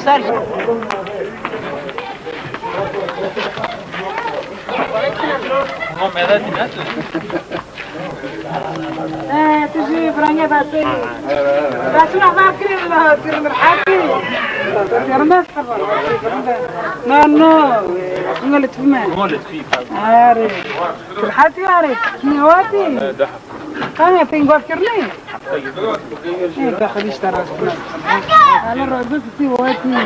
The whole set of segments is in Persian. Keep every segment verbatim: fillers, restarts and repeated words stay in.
افسر ما مدتی نه اه تجي فرانيا باتي بس انا فاكر ان الحاكي يرمس لا لا قلت فيما قلت فيه عارف الحاكي عارف نواتي كان يتين فاكرني ايه داخل اشترى انا الرئيس في واتي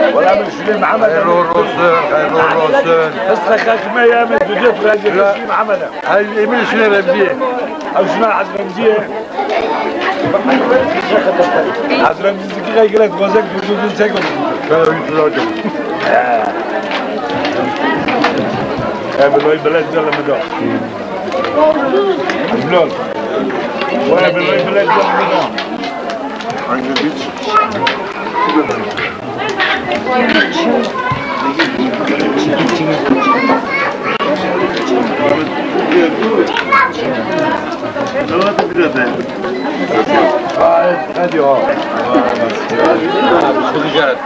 ولا من سليم محمد خير الرسل خير الرسل اصلك ما يا من بديت راجل سليم محمد هاي من شنو ربيه او شنو عزرمزيه عزرمزيه كي قالت غزك بدون سكن كانوا يتلاقوا يا بلوي بلاد زل مدار بلاد ولا بلوي بلاد زل مدار hangi biç hadi o Ticaret.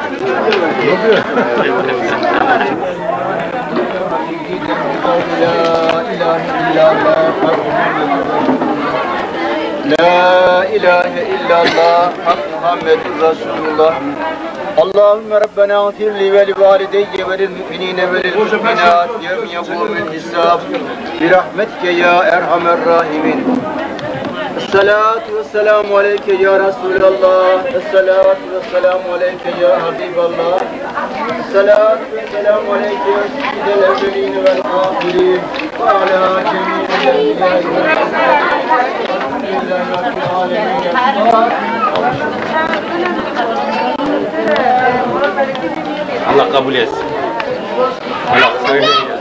لا إله إلا الله حق محمد رسول الله اللهم ربنا اغفر لي ولوالدي وللمؤمنين وللمؤمنات يوم يقوم الحساب برحمتك يا أرحم الراحمين الصلاة والسلام عليك يا رسول الله الصلاة والسلام عليك يا حبيب الله الصلاة والسلام عليك يا سيد الأولين والآخرين وعلى جميع الأنبياء والمرسلين لله رب العالمين Allah kabul etsin. Allah söyle.